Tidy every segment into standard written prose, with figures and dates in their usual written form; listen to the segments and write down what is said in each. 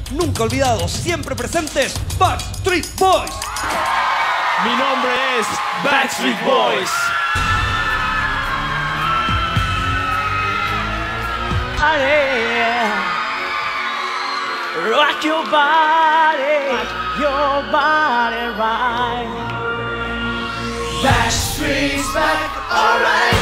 nunca olvidados, siempre presentes, Backstreet Boys. Mi nombre es Backstreet Boys. Rock your body right. Backstreet's back, alright.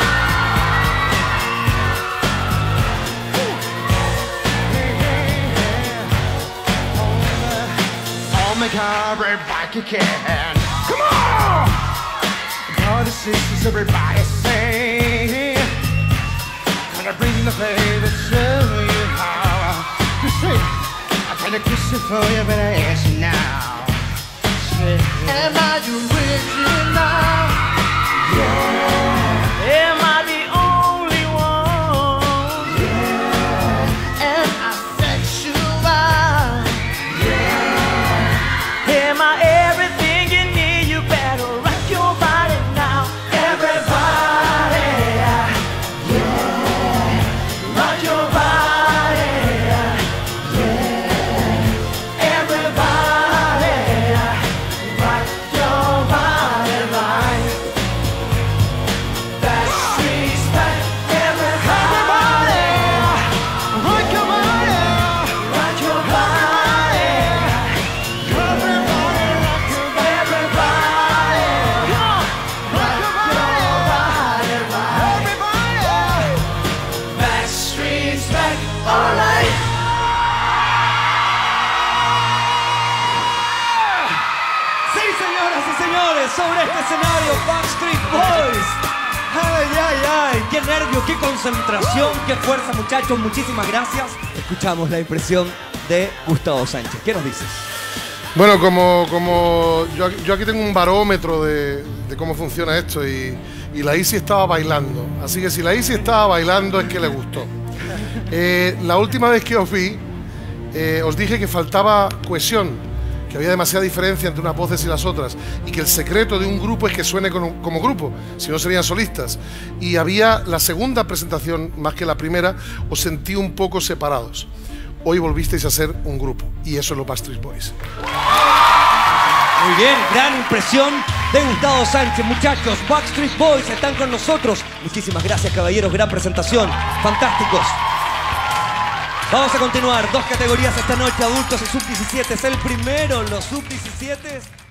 Make everybody can. Come on! Brothers, sisters, everybody sing. Gonna bring the baby, show you how to sing. I'm gonna kiss you for you, but I ask you now. Am I your original? Yeah. Am I the only one? Yeah. Am I sexual? Am I everything you need? You better rock your body now. Everybody, yeah. Rock your body, yeah. Everybody, rock your body right. Backstreet's back. Everybody, Rock your body! rock your body. Backstreet's back, alright. Sí, señoras y señores, sobre este escenario, Backstreet Boys. Ay, ay, ay, qué nervio, qué concentración, qué fuerza, muchachos, muchísimas gracias. Escuchamos la impresión de Gustavo Sánchez. ¿Qué nos dices? Bueno, como yo aquí tengo un barómetro de cómo funciona esto y la Isi estaba bailando. Así que si la Isi estaba bailando es que le gustó. La última vez que os vi, os dije que faltaba cohesión, que había demasiada diferencia entre unas voces y las otras y que el secreto de un grupo es que suene como grupo, si no serían solistas. Y había la segunda presentación, más que la primera, os sentí un poco separados. Hoy volvisteis a ser un grupo y eso es los Backstreet Boys. Muy bien, gran impresión de Gustavo Sánchez. Muchachos, Backstreet Boys están con nosotros. Muchísimas gracias, caballeros, gran presentación. Fantásticos. Vamos a continuar, 2 categorías esta noche, adultos y sub-17. Es el primero, los sub-17.